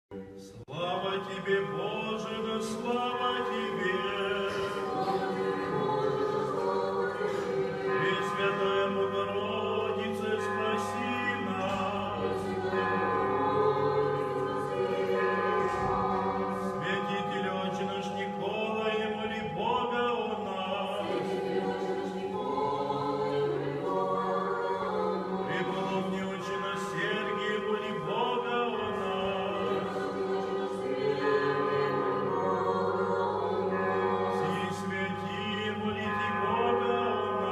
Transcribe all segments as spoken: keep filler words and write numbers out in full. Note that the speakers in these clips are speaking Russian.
Слава тебе, Боже, да слава тебе! Пресвятая Богородице, спаси нас! Святитель Отче наш Николай, моли Бога о нас! Преподобный Отче наш Сергий, моли Бога о нас! Все святые, молите Бога о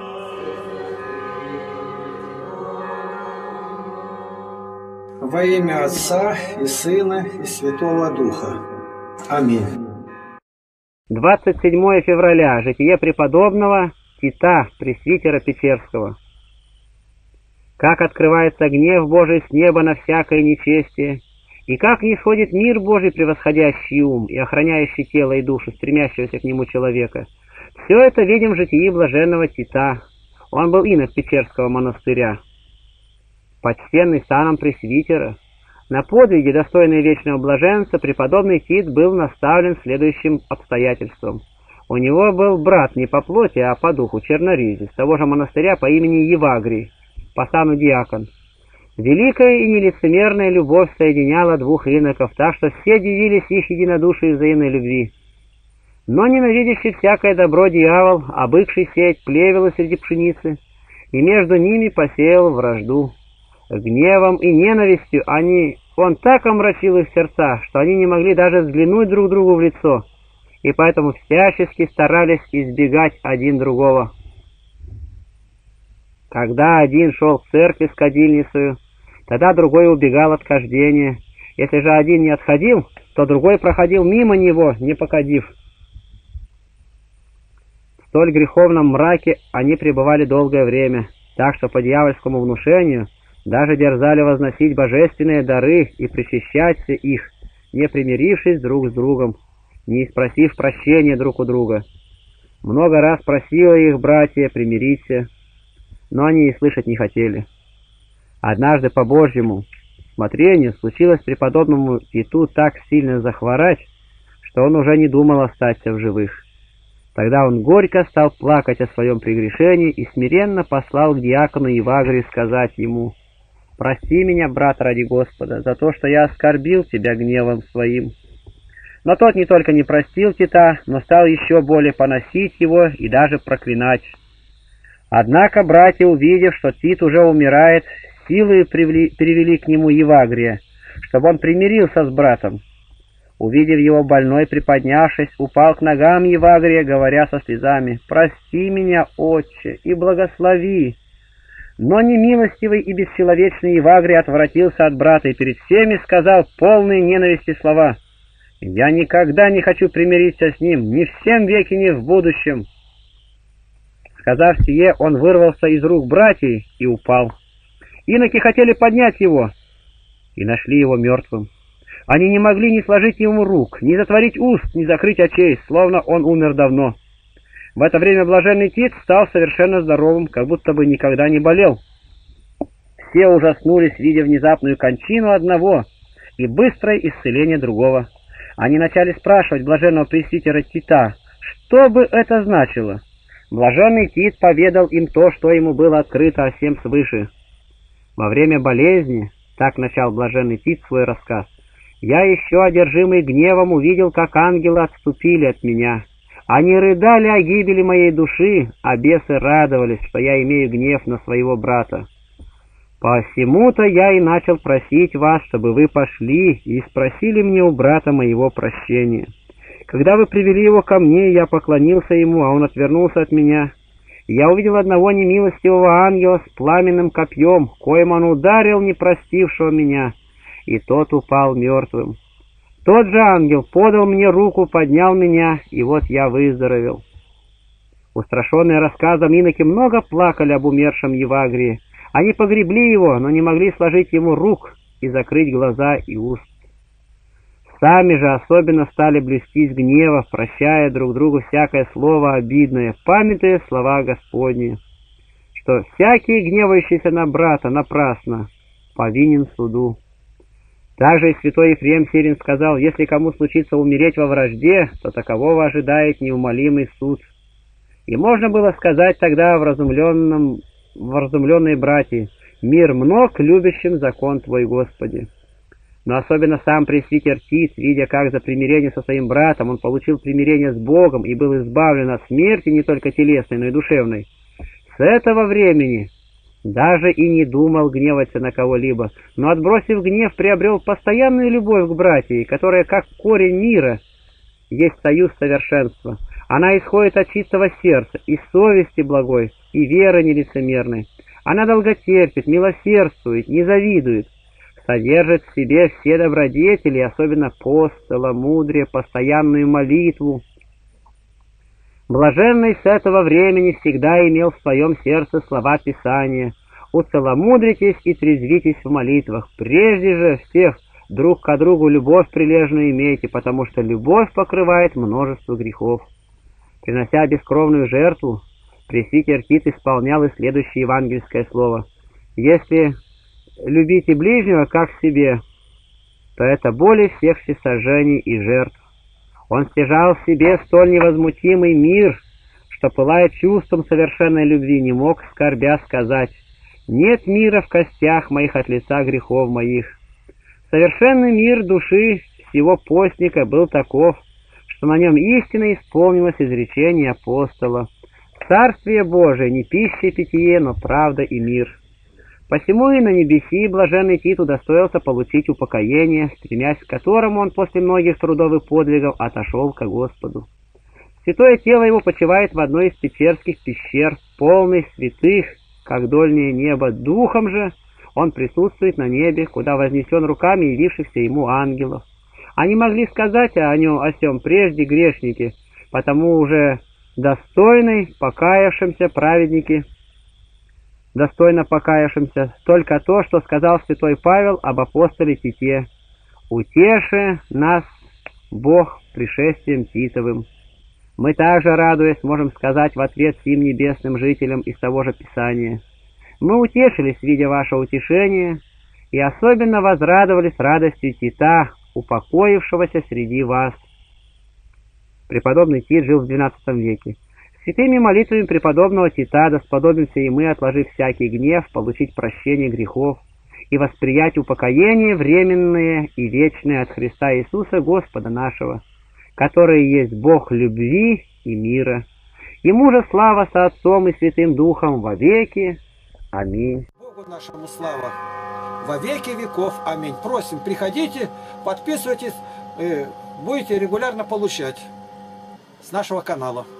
нас! Во имя Отца и Сына и Святого Духа. Аминь. двадцать седьмое февраля. Житие преподобного Тита, пресвитера Печерского. Как открывается гнев Божий с неба на всякое нечестие, и как не сходит мир Божий, превосходящий ум и охраняющий тело и душу, стремящегося к нему человека. Все это видим в житии блаженного Тита. Он был инок Печерского монастыря, почтенный саном пресвитера. На подвиге, достойной вечного блаженства, преподобный Тит был наставлен следующим обстоятельством. У него был брат не по плоти, а по духу, черноризец, из того же монастыря по имени Евагрий, по сану диакон. Великая и нелицемерная любовь соединяла двух иноков, так что все дивились их единодушию и взаимной любви. Но ненавидящий всякое добро дьявол, обыкший сеять плевелы среди пшеницы, и между ними посеял вражду. Гневом и ненавистью они, он так омрачил их сердца, что они не могли даже взглянуть друг другу в лицо, и поэтому всячески старались избегать один другого. Когда один шел к церкви с кадильницею, тогда другой убегал от кождения. Если же один не отходил, то другой проходил мимо него, не покадив. В столь греховном мраке они пребывали долгое время, так что по дьявольскому внушению даже дерзали возносить божественные дары и причащаться их, не примирившись друг с другом, не спросив прощения друг у друга. Много раз просила их братья примириться, но они и слышать не хотели. Однажды по Божьему смотрению случилось преподобному Титу так сильно захворать, что он уже не думал остаться в живых. Тогда он горько стал плакать о своем прегрешении и смиренно послал к диакону Евагрию сказать ему: «Прости меня, брат, ради Господа, за то, что я оскорбил тебя гневом своим». Но тот не только не простил Тита, но стал еще более поносить его и даже проклинать. Однако братья, увидев, что Тит уже умирает, силой привели, перевели к нему Евагрия, чтобы он примирился с братом. Увидев его больной, приподнявшись, упал к ногам Евагрия, говоря со слезами: «Прости меня, отче, и благослови». Но немилостивый и бесчеловечный Евагрий отвратился от брата и перед всеми сказал полные ненависти слова: «Я никогда не хочу примириться с ним, ни в сем веке, ни в будущем». Сказав сие, он вырвался из рук братьев и упал. Иноки хотели поднять его и нашли его мертвым. Они не могли ни сложить ему рук, ни затворить уст, ни закрыть очей, словно он умер давно. В это время блаженный Тит стал совершенно здоровым, как будто бы никогда не болел. Все ужаснулись, видя внезапную кончину одного и быстрое исцеление другого. Они начали спрашивать блаженного пресвитера Тита, что бы это значило. Блаженный Тит поведал им то, что ему было открыто о всем свыше. Во время болезни, так начал блаженный Тит свой рассказ, я еще одержимый гневом увидел, как ангелы отступили от меня. Они рыдали о гибели моей души, а бесы радовались, что я имею гнев на своего брата. Посему-то я и начал просить вас, чтобы вы пошли и спросили мне у брата моего прощения. Когда вы привели его ко мне, я поклонился ему, а он отвернулся от меня. Я увидел одного немилостивого ангела с пламенным копьем, коим он ударил непростившего меня, и тот упал мертвым. Тот же ангел подал мне руку, поднял меня, и вот я выздоровел». Устрашенные рассказом, иноки много плакали об умершем Евагрии. Они погребли его, но не могли сложить ему рук и закрыть глаза и уст. Сами же особенно стали блестись гнева, прощая друг другу всякое слово обидное, памятуя слова Господни, что всякий, гневающийся на брата напрасно, повинен суду. Также и святой Ефрем Сирин сказал: если кому случится умереть во вражде, то такового ожидает неумолимый суд. И можно было сказать тогда вразумленным, вразумленные братья: мир мног любящим закон Твой, Господи. Но особенно сам пресвитер Тит, видя, как за примирение со своим братом он получил примирение с Богом и был избавлен от смерти не только телесной, но и душевной, с этого времени даже и не думал гневаться на кого-либо, но, отбросив гнев, приобрел постоянную любовь к братьям, которая, как корень мира, есть союз совершенства. Она исходит от чистого сердца, из совести благой и веры нелицемерной. Она долготерпит, милосердствует, не завидует, содержит в себе все добродетели, особенно пост, целомудрие, постоянную молитву. Блаженный с этого времени всегда имел в своем сердце слова Писания: «Уцеломудритесь и трезвитесь в молитвах, прежде же всех друг к другу любовь прилежную имейте, потому что любовь покрывает множество грехов». Принося бескровную жертву, пресвитер Тит исполнял и следующее евангельское слово: «Если любите ближнего как себе, то это более всех всесожжений и жертв». Он стяжал в себе столь невозмутимый мир, что, пылая чувством совершенной любви, не мог, скорбя, сказать: «Нет мира в костях моих от лица грехов моих». Совершенный мир души всего постника был таков, что на нем истинно исполнилось изречение апостола: «Царствие Божие не пища и питье, но правда и мир». Посему и на небеси блаженный Тит удостоился получить упокоение, стремясь к которому он после многих трудов и подвигов отошел ко Господу. Святое тело его почивает в одной из печерских пещер, полной святых, как дольнее небо. Духом же он присутствует на небе, куда вознесен руками явившихся ему ангелов. Они могли сказать о нем о сем прежде грешники, потому уже достойный покаявшимся праведники, достойно покаявшимся, только то, что сказал святой Павел об апостоле Тите: «Утеши нас, Бог, пришествием Титовым». Мы также, радуясь, можем сказать в ответ сим небесным жителям из того же Писания: «Мы утешились, видя ваше утешение, и особенно возрадовались радостью Тита, упокоившегося среди вас». Преподобный Тит жил в двенадцатом веке. Святыми молитвами преподобного Тита да сподобимся и мы, отложив всякий гнев, получить прощение грехов и восприять упокоение временное и вечное от Христа Иисуса Господа нашего, который есть Бог любви и мира. Ему же слава со Отцом и Святым Духом во веки. Аминь. Богу нашему слава во веки веков. Аминь. Просим, приходите, подписывайтесь, будете регулярно получать с нашего канала.